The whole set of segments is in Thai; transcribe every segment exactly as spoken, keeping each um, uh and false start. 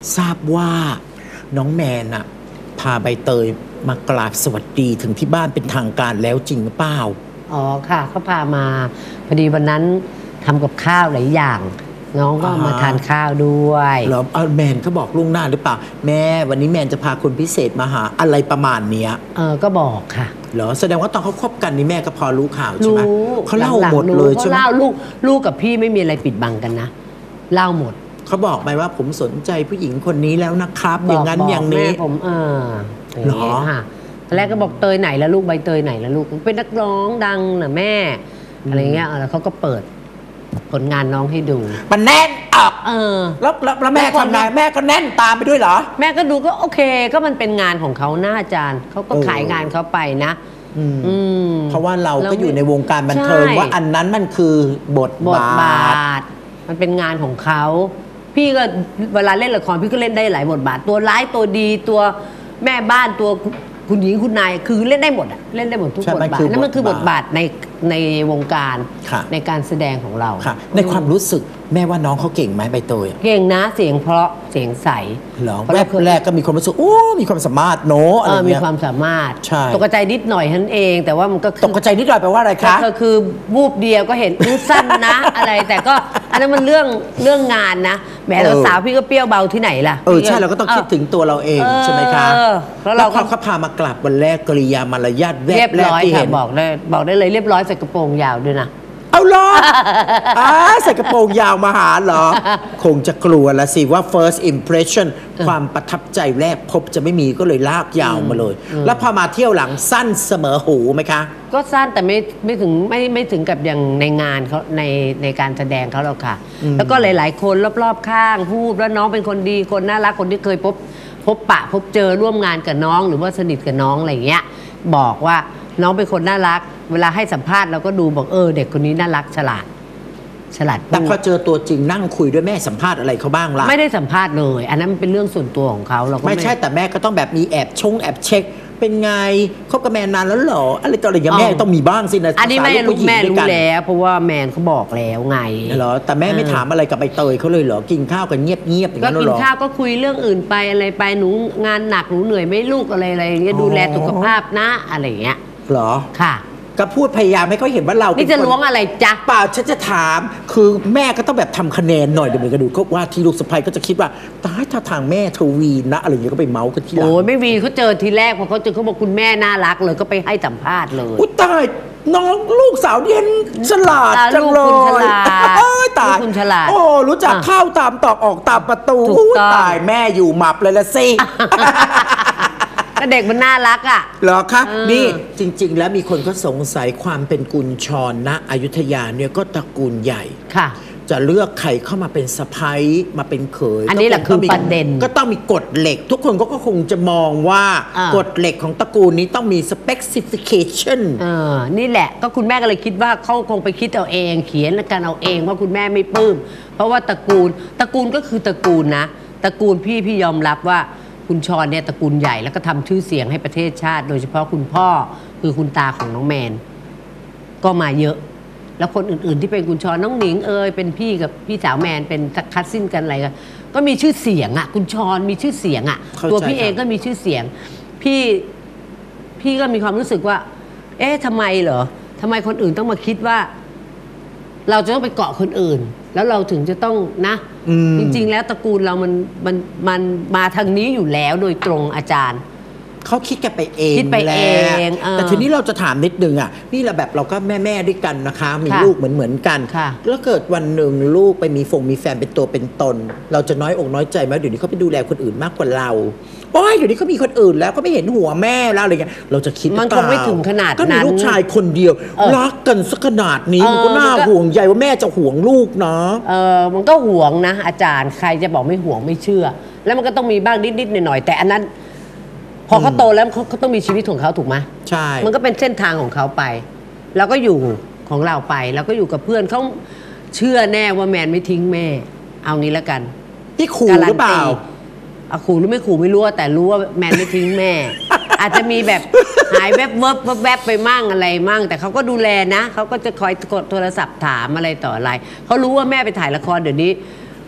ทราบว่าน้องแมนอะพาใบเตยมากราบสวัสดีถึงที่บ้านเป็นทางการแล้วจริงหรือเปล่าอ๋อค่ะเขาพามาพอดีวันนั้นทำกับข้าวหลายอย่างน้องก็มาทานข้าวด้วยเหรอเอาแมนเขาบอกล่วงหน้าหรือเปล่าแม่วันนี้แมนจะพาคนพิเศษมาหาอะไรประมาณเนี้ยเออก็บอกค่ะเหรอแสดงว่าตอนเขาคบกันนี่แม่ก็พอรู้ข่าวใช่ไหมเขาเล่าหมดเลยใช่ไหมเขาเล่าลูกลูกกับพี่ไม่มีอะไรปิดบังกันนะเล่าหมดเขาบอกไปว่าผมสนใจผู้หญิงคนนี้แล้วนะครับอย่างนั้นอย่างนี้ผมเออเหรอค่ะตอนแรกก็บอกเตยไหนแล้วลูกใบเตยไหนแล้วลูกเป็นนักร้องดังนะแม่อะไรเงี้ยแล้วเขาก็เปิดผลงานน้องให้ดูมันแน่นออกเออแล้วแล้วแม่ทำไงแม่ก็แน่นตามไปด้วยเหรอแม่ก็ดูก็โอเคก็มันเป็นงานของเขาหน้าอาจารย์เขาก็ขายงานเขาไปนะเพราะว่าเราก็อยู่ในวงการบันเทิงว่าอันนั้นมันคือบทบาทมันเป็นงานของเขาพี่ก็เวลาเล่นละครพี่ก็เล่นได้หลายบทบาทตัวร้ายตัวดีตัวแม่บ้านตัวคุณหญิงคุณนายคือเล่นได้หมดอะเล่นได้หมดทุกบทบาทนั่นมันคือบทบาทในในวงการในการแสดงของเราในความรู้สึกแม่ว่าน้องเขาเก่งไหมใบเตยเก่งนะเสียงเพราะเสียงใสเหรอแรกแรกก็มีความรู้สึกโอ้มีความสามารถโน้อะไรเงี้ยมีความสามารถใช่ตกใจนิดหน่อยท่านเองแต่ว่ามันก็ตกใจนิดหน่อยแปลว่าอะไรคะก็คือวูบเดียวก็เห็นรูสั้นนะอะไรแต่ก็อันนั้นมันเรื่องเรื่องงานนะแหมเราสาวพี่ก็เปรี้ยวเบาที่ไหนล่ะเออใช่เราก็ต้องคิดถึงตัวเราเองใช่ไหมคะแล้วเราก็เขาพามากลับวันแรกกริยามารยาทแวบแรกที่เห็นบอกได้บอกได้เลยเรียบร้อยใส่กระโปรงยาวด้วยนะเอาล่ะใส่กระโปรงยาวมาหาเหรอคงจะกลัวละสิว่า first impression ความประทับใจแรกพบจะไม่มีก็เลยลากยาวมาเลยแล้วพอมาเที่ยวหลังสั้นเสมอหูไหมคะก็สั้นแต่ไม่ไม่ถึงไม่ไม่ถึงกับอย่างในงานเขาในในการแสดงเขาหรอกค่ะแล้วก็หลายๆคนรอบๆข้างพูดว่าน้องเป็นคนดีคนน่ารักคนที่เคยพบพบปะพบเจอร่วมงานกับน้องหรือว่าสนิทกับน้องอะไรอย่างเงี้ยบอกว่าน้องเป็นคนน่ารักเวลาให้สัมภาษณ์เราก็ดูบอกเออเด็กคนนี้น่ารักฉลาดฉลาดแต่พอเจอตัวจริงนั่งคุยด้วยแม่สัมภาษณ์อะไรเขาบ้างล่ะไม่ได้สัมภาษณ์เลยอันนั้นเป็นเรื่องส่วนตัวของเขาเราก็ไม่ใช่แต่แม่ก็ต้องแบบมีแอบชงแอบเช็คเป็นไงคบกับแมนนานแล้วเหรออะไรต่ออะไรอย่างแม่ต้องมีบ้างสินะอันนี้แม่รู้แม่รู้แล้วเพราะว่าแมนเขาบอกแล้วไงเหรอแต่แม่ไม่ถามอะไรกับใบเตยเขาเลยเหรอกินข้าวกันเงียบเงียบอย่างนั้นหรอก็กินข้าวก็คุยเรื่องอื่นไปอะไรไปหนูงานหนักหนูเหนื่อยไม่ลูกอะไรอะไรอย่างเงี้ยดูแลสุขภาพนะอะไรอย่างเงี้ยเหรอค่ะก็พูดพยายามให้เขาเห็นว่าเรานี่จะล้วงอะไรจ๊ะเปล่าฉันจะถามคือแม่ก็ต้องแบบทำคะแนนหน่อยเดี๋ยวมันก็ดูก็ว่าที่ลูกสะใภ้ก็จะคิดว่าตายถ้าทางแม่เธอวีนะอะไรอย่างเงี้ยก็ไปเมาส์กันทีหลังโอ้ยไม่วีเขาเจอทีแรกพอเขาเจอเขาบอกคุณแม่น่ารักเลยก็ไปให้สัมภาษณ์เลยอุ้ยตายน้องลูกสาวเรียนฉลาดจังเลยเอ้ยตายคุณฉลาดโอ้รู้จักเข้าตามตอกออกตามประตูตายแม่อยู่หมับเลยละสิก็เด็กมันน่ารักอ่ะเหรอคะนี่จริงๆแล้วมีคนก็สงสัยความเป็นกุญชรณอยุธยาเนี่ยก็ตระกูลใหญ่ค่ะจะเลือกใครเข้ามาเป็นสะใภ้มาเป็นเขยอันนี้แหละคือประเด็นก็ต้องมีกฎเหล็กทุกคนก็คงจะมองว่ากฎเหล็กของตระกูลนี้ต้องมี specification เออนี่แหละก็คุณแม่ก็เลยคิดว่าเขาคงไปคิดเอาเองเขียนกันเอาเองว่าคุณแม่ไม่ปลื้มเพราะว่าตระกูลตระกูลก็คือตระกูลนะตระกูลพี่พี่ยอมรับว่าคุณชรเนี่ยตระกูลใหญ่แล้วก็ทำชื่อเสียงให้ประเทศชาติโดยเฉพาะคุณพ่อคือคุณตาของน้องแมนก็มาเยอะแล้วคนอื่นๆที่เป็นคุณชรน้องหนิงเอยเป็นพี่กับพี่สาวแมนเป็นคัสซินกันอะไรกันก็มีชื่อเสียงอ่ะคุณชรมีชื่อเสียงอ่ะตัวพี่เองก็มีชื่อเสียงพี่พี่ก็มีความรู้สึกว่าเอ๊ะทำไมเหรอทำไมคนอื่นต้องมาคิดว่าเราจะต้องไปเกาะคนอื่นแล้วเราถึงจะต้องนะจริงๆแล้วตระกูลเรามันมันมันมาทางนี้อยู่แล้วโดยตรงอาจารย์เขาคิดกันไปเองคิดไปเองแต่ทีนี้เราจะถามนิดนึงอ่ะนี่เราแบบเราก็แม่แม่ด้วยกันนะคะมีลูกเหมือนเหมือนกันแล้วเกิดวันหนึ่งลูกไปมีฟงมีแฟนเป็นตัวเป็นตนเราจะน้อยอกน้อยใจไหมเดี๋ยวนี้เขาไปดูแลคนอื่นมากกว่าเราโอ้ยเดี๋ยวนี้เขามีคนอื่นแล้วก็ไม่เห็นหัวแม่แล้วอะไรเงี้ยเราจะคิดมันคงไม่ถึงขนาดนั้นก็มีลูกชายคนเดียวรักกันสักขนาดนี้มันก็น่าห่วงใยว่าแม่จะห่วงลูกเนาะเออมันก็ห่วงนะอาจารย์ใครจะบอกไม่ห่วงไม่เชื่อแล้วมันก็ต้องมีบ้างนิดๆหน่อยๆแต่อันนั้นพอเขาโตแล้วเขาเขาต้องมีชีวิตของเขาถูกไหมใช่มันก็เป็นเส้นทางของเขาไปแล้วก็อยู่ของเราไปแล้วก็อยู่กับเพื่อนเขาเชื่อแน่ว่าแมนไม่ทิ้งแม่เอางี้แล้วกันที่ขู่หรือเปล่าเอาขู่หรือไม่ขู่ไม่รู้แต่รู้ว่าแมนไม่ทิ้งแม่ อาจจะมีแบบหายแวบเวิบแวบไปมั่งอะไรมั่งแต่เขาก็ดูแลนะเขาก็จะคอยกดโทรศัพท์ถามอะไรต่ออะไรเขารู้ว่าแม่ไปถ่ายละครเดี๋ยวนี้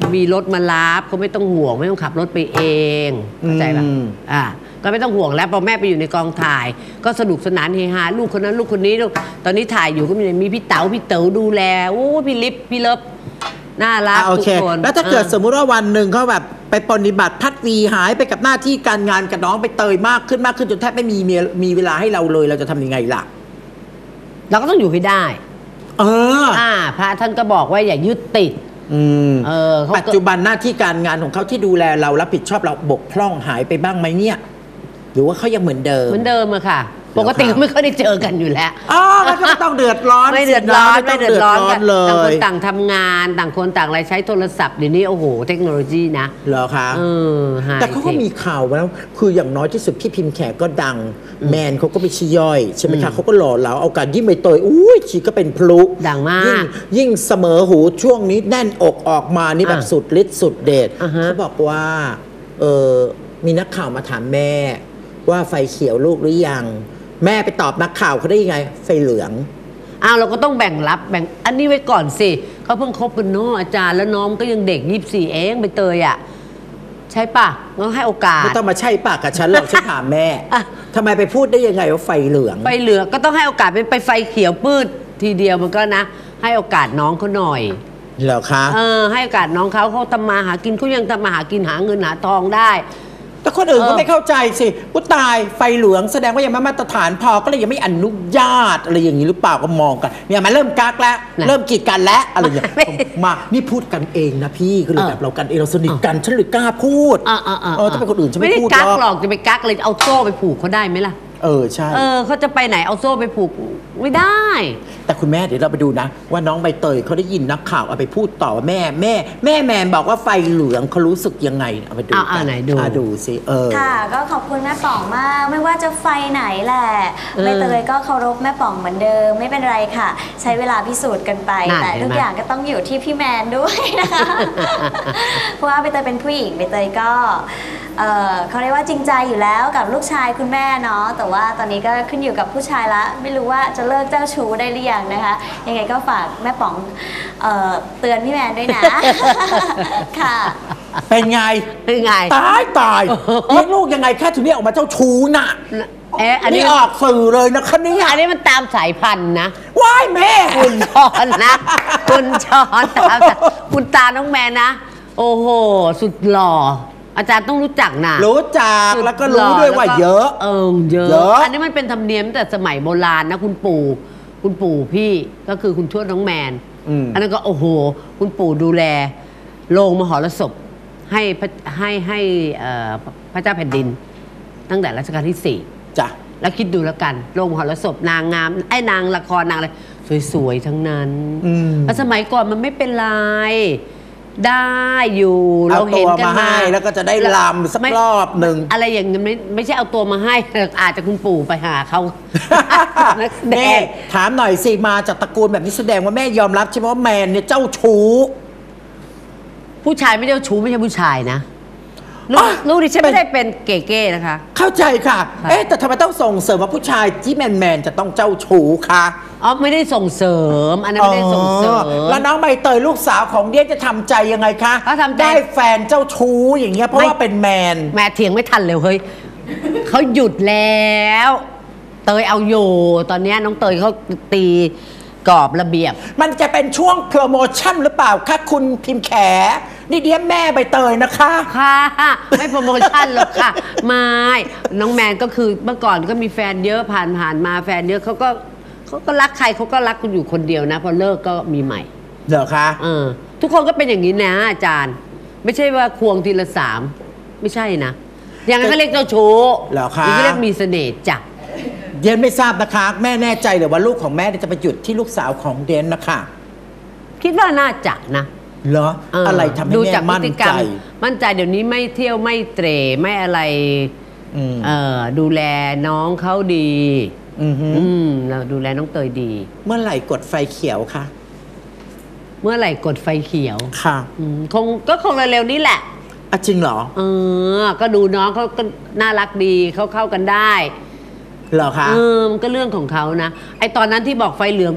มีรถมารับเขาไม่ต้องห่วงไม่ต้องขับรถไปเองเข้าใจป่ะอ่าก็ไม่ต้องห่วงแล้วพอแม่ไปอยู่ในกองถ่าย ก็สนุกสนานเฮฮาลูกคนนั้นลูกคนนี้ลูกตอนนี้ถ่ายอยู่ก็มีมีพี่เต๋าพี่เต๋อดูแลโอ้พี่ลิฟพี่เลิฟน่ารักทุกคนแล้วถ้าเกิดสมมุติว่าวันหนึ่งเขาแบบไปปฏิบัติพัดวีหายไปกับหน้าที่การงานกับน้องไปเตยมากขึ้นมากขึ้นจนแทบไม่มีมีเวลาให้เราเลยเราจะทำยังไงล่ะเราก็ต้องอยู่ให้ได้เอออ่าพระท่านก็บอกว่าอย่ายึดติดอืมเออปัจจุบันหน้าที่การงานของเขาที่ดูแลเรารับผิดชอบเราบกพร่องหายไปบ้างไหมเนี่ยหรือว่าเขายังเหมือนเดิมเหมือนเดิมอะค่ะปกติไม่ค่อยได้เจอกันอยู่แล้วอ๋อแล้วก็ไม่ต้องเดือดร้อนไม่เดือดร้อนไม่เดือดร้อนกันต่างคนต่างทำงานต่างคนต่างอะไรใช้โทรศัพท์เดี๋ยวนี้โอ้โหเทคโนโลยีนะเหรอคะเออแต่เขาก็มีข่าวแล้วคืออย่างน้อยที่สุดพี่พิมพ์แขกก็ดังแมนเขาก็ไม่ชี้ย่อยใช่ไหมคะเขาก็หล่อเหลาเอาการยิ่งไปเตยอุ้ยชีก็เป็นพลุดังมากยิ่งเสมอหูช่วงนี้แน่นอกออกมานี่แบบสุดฤทธิ์สุดเดชเขาบอกว่าเออมีนักข่าวมาถามแม่ว่าไฟเขียวลูกหรือยังแม่ไปตอบนักข่าวเขาได้ยังไงไฟเหลืองอ้าวเราก็ต้องแบ่งรับแบ่งอันนี้ไว้ก่อนสิเขาเพิ่งคบกันเนาะอาจารย์แล้วน้องก็ยังเด็กยี่สิบสี่เองไปเตยอ่ะใช่ป่ะก็ให้โอกาสไม่ต้องมาใช่ป่ะกับฉันหรอกฉันถามแม่ทำไมไปพูดได้ยังไงว่าไฟเหลืองไฟเหลืองก็ต้องให้โอกาสเป็นไปไฟเขียวปื้ดทีเดียวมันก็นะให้โอกาสน้องเขาหน่อยเหรอคะเออให้โอกาสน้องเขาเขาทำมาหากินเขายังทำมาหากินหาเงินหาทองได้แต่คนอื่นก็ไม่เข้าใจสิกูตายไฟเหลืองแสดงว่ายังไม่มาตรฐานพอก็เลยยังไม่อนุญาตอะไรอย่างนี้หรือเปล่าก็มองกันเนี่ยมาเริ่มกักแล้วเริ่มกีดกันแล้วอะไรอย่างเงี้ยมานี่พูดกันเองนะพี่ก็เลยแบบเรากันเองเราสนิทกันฉันเลยกล้าพูดเออถ้าเป็นคนอื่นฉันไม่พูดหรอกไม่ได้กักหรอกจะไปกักเลยเอาโซ่ไปผูกเขาได้ไหมล่ะเออใช่เออเขาจะไปไหนเอาโซ่ไปผูกไม่ได้แต่คุณแม่เดี๋ยวเราไปดูนะว่าน้องใบเตยเขาได้ยินนักข่าวเอาไปพูดต่อว่าแม่แม่แม่แมนบอกว่าไฟเหลืองเขารู้สึกยังไงเอาไปดูกันไหนดูดูสิเออค่ะก็ขอบคุณแม่ป๋องมากไม่ว่าจะไฟไหนแหละใบเตยก็เคารพแม่ป๋องเหมือนเดิมไม่เป็นไรค่ะใช้เวลาพิสูจน์กันไปแต่ทุกอย่างก็ต้องอยู่ที่พี่แมนด้วยนะคะเพราะว่าใบเตยเป็นผู้หญิงใบเตยก็เออเขาเรียกว่าจริงใจอยู่แล้วกับลูกชายคุณแม่เนาะแต่ว่าตอนนี้ก็ขึ้นอยู่กับผู้ชายละไม่รู้ว่าจะเลิกเจ้าชู้ได้หรือยังนะคะยังไงก็ฝากแม่ป๋องเอ่อเตือนพี่แมนด้วยนะค่ะเป็นไงเป็นไงตายตายเลี้ยงลูกยังไงแค่ถึงนี้ออกมาเจ้าชู้น่ะเอ๊ะอันนี้ออกสื่อเลยนะคะนี่อันนี้มันตามสายพันธุ์นะว้ายแม่คุณชอนนะคุณชอนตามคุณตาน้องแมนนะโอ้โหสุดหล่ออาจารย์ต้องรู้จักนะรู้จักแล้วก็รู้ด้วยว่าเยอะเออเยอะอันนี้มันเป็นธรรมเนียมแต่สมัยโบราณนะคุณปู่คุณปู่พี่ก็คือคุณทวดน้องแมนอันนั้นก็โอ้โหคุณปู่ดูแลโรงมหรสพให้ให้ให้พระเจ้าแผ่นดินตั้งแต่รัชกาลที่สี่จ้ะแล้วคิดดูแล้วกันโรงมหรสพนางงามไอ้นางละครนางอะไรสวยๆทั้งนั้นแล้วสมัยก่อนมันไม่เป็นไรได้อยู่เราเห็นกันมาแล้วก็จะได้ลำสักรอบหนึ่งอะไรอย่างนี้ไม่ไม่ใช่เอาตัวมาให้อาจจะคุณปู่ไปหาเขาแม่ถามหน่อยสิมาจากตระกูลแบบนี้แสดงว่าแม่ยอมรับใช่ไหมว่าแมนเนี่ยเจ้าชู้ผู้ชายไม่เจ้าชู้ไม่ใช่ผู้ชายนะลูกดิฉันไม่ได้เป็นเก๋ๆนะคะเข้าใจค่ะเอ๊ะแต่ทำไมต้องส่งเสริมว่าผู้ชายที่แมนแมนจะต้องเจ้าชู้คะอ๋อไม่ได้ส่งเสริมอันนั้นไม่ได้ส่งเสริมแล้วน้องใบเตยลูกสาวของเดียจะทำใจยังไงคะเขาทำได้แฟนเจ้าชู้อย่างเงี้ยเพราะว่าเป็นแมนแม่เถียงไม่ทันเลยเฮ้ยเขาหยุดแล้วเตยเอาอยู่ตอนนี้น้องเตยเขาตีกรอบระเบียบมันจะเป็นช่วงโปรโมชั่นหรือเปล่าคะคุณพิมพ์แขนี่เดียแม่ใบเตยนะคะค่ะไม่โปรโมชั่นหรอกค่ะไม่น้องแมนก็คือเมื่อก่อนก็มีแฟนเยอะผ่านผ่านมาแฟนเยอะเขาก็เขาก็รักใครเขาก็รักคุณอยู่คนเดียวนะพอเลิกก็มีใหม่เหรอคะเออทุกคนก็เป็นอย่างนี้นะอาจารย์ไม่ใช่ว่าควงทีละสามไม่ใช่นะอย่างนั้นเขาเรียกเจ้าชู้เหรอคะเขาเรียกมีเสน่ห์จ้ะเดนไม่ทราบนะคะแม่แน่ใจเลยว่าลูกของแม่จะไปหยุดที่ลูกสาวของเดนนะคะคิดว่าน่าจะนะเหรออะไรทำให้แม่มั่นใจมั่นใจเดี๋ยวนี้ไม่เที่ยวไม่เตร่ไม่อะไรเออดูแลน้องเขาดีอืมเราดูแลน้องเตยดีเมื่อไหร่กดไฟเขียวคะเมื่อไหร่กดไฟเขียวค่ะคงก็คงเร็วๆนี้แหละอ่ะจริงเหรอเออก็ดูน้องเขาก็น่ารักดีเขาเข้ากันได้เหรอคะเออมันก็เรื่องของเขานะไอตอนนั้นที่บอกไฟเหลืองก็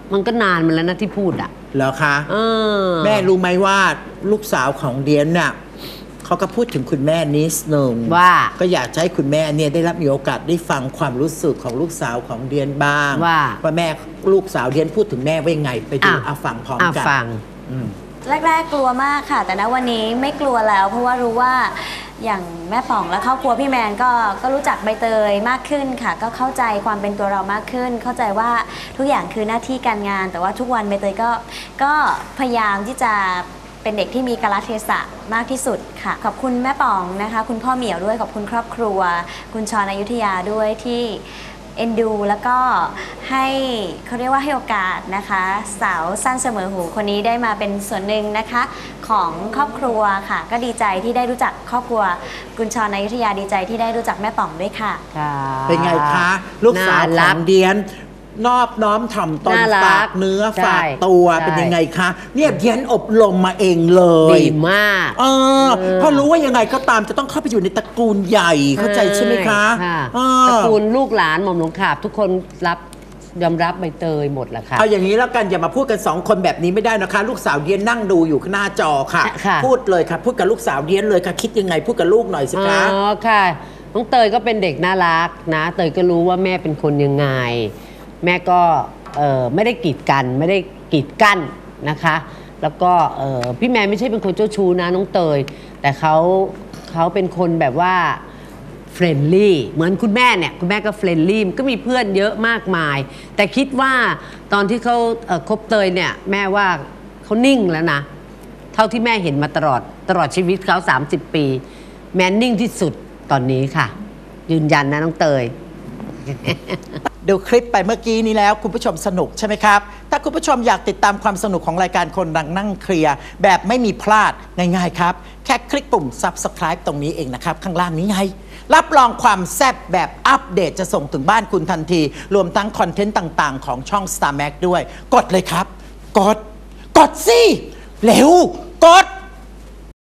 มันก็นานมาแล้วนะที่พูดอ่ะเหรอคะเออแม่รู้ไหมว่าลูกสาวของเดียนน่ะเขาก็พูดถึงคุณแม่นิดนึงว่าก็อยากจะให้คุณแม่เนี่ยได้รับมีโอกาสได้ฟังความรู้สึกของลูกสาวของเดียนบ้างว่าว่าแม่ลูกสาวเดียนพูดถึงแม่ว่ายังไงไปดูอ่ะเอาฟังพร้อมอ่ะกันฟังอืมแรกๆกลัวมากค่ะ แต่ณวันนี้ไม่กลัวแล้ว เพราะว่ารู้ว่าอย่างแม่ป๋องและครอบครัวพี่แมนก็ก็รู้จักใบเตยมากขึ้นค่ะ ก็เข้าใจความเป็นตัวเรามากขึ้น เข้าใจว่าทุกอย่างคือหน้าที่การงาน แต่ว่าทุกวันใบเตยก็ก็พยายามที่จะเป็นเด็กที่มีกาลเทศะมากที่สุดค่ะ ขอบคุณแม่ป๋องนะคะ คุณพ่อเหมียวด้วยขอบคุณครอบครัว คุณชรอยุธยาด้วยที่เอ็นดูแล้วก็ให้เขาเรียกว่าให้โอกาสนะคะ สาวสั้นเสมอหูคนนี้ได้มาเป็นส่วนหนึ่งนะคะของครอบครัวค่ะ ก็ดีใจที่ได้รู้จักครอบครัวกุญชรอยุธยาดีใจที่ได้รู้จักแม่ป๋องด้วยค่ะเป็นไงคะ ลูกสาวขน่อรังเดียนนอบน้อมถ่อมตนน่ารักฝากเนื้อใช่ฝากตัวใช่เป็นยังไงคะเนี่ยเดียนอบรมมาเองเลยดีมากเออเพราะรู้ว่ายังไงก็ตามจะต้องเข้าไปอยู่ในตระกูลใหญ่เข้าใจใช่ไหมคะค่ะเออตระกูลลูกหลานหม่อมหลวงขาบทุกคนรับยอมรับใบเตยหมดแหละค่ะเอาอย่างนี้แล้วกันอย่ามาพูดกันสองคนแบบนี้ไม่ได้นะคะ ลูกสาวเดียนนั่งดูอยู่หน้าจอค่ะค่ะพูดเลยค่ะ พูดกับลูกสาวเดียนเลยค่ะ คิดยังไงพูดกับลูกหน่อยสิอ๋คะอค่ะน้องเตยก็เป็นเด็กน่ารักนะ เตยก็รู้ว่าแม่เป็นคนยังไง แม่ก็เอ่อไม่ได้กีดกันไม่ได้กีดกั้นนะคะ แล้วก็เอ่อพี่แมนไม่ใช่เป็นคนเจ้าชู้นะน้องเตย แต่เขาเขาเป็นคนแบบว่าเฟรนลี่เหมือนคุณแม่เนี่ยคุณแม่ก็เฟรนลี่ก็มีเพื่อนเยอะมากมาย แต่คิดว่าตอนที่เขาเอ่อคบเตยเนี่ยแม่ว่าเขานิ่งแล้วนะ เท่าที่แม่เห็นมาตลอดตลอดชีวิตเขาสามสิบปี แมนนิ่งที่สุดตอนนี้ค่ะ ยืนยันนะน้องเตยดูคลิปไปเมื่อกี้นี้แล้วคุณผู้ชมสนุกใช่ไหมครับ ถ้าคุณผู้ชมอยากติดตามความสนุกของรายการคนดังนั่งเคลียร์แบบไม่มีพลาดง่ายๆครับ แค่คลิกปุ่ม Subscribe ตรงนี้เองนะครับ ข้างล่างนี้ไง รับรองความแซ่บแบบอัปเดตจะส่งถึงบ้านคุณทันที รวมทั้งคอนเทนต์ต่างๆ ของช่อง Star Max ด้วย กดเลยครับ กด กดสิ เร็ว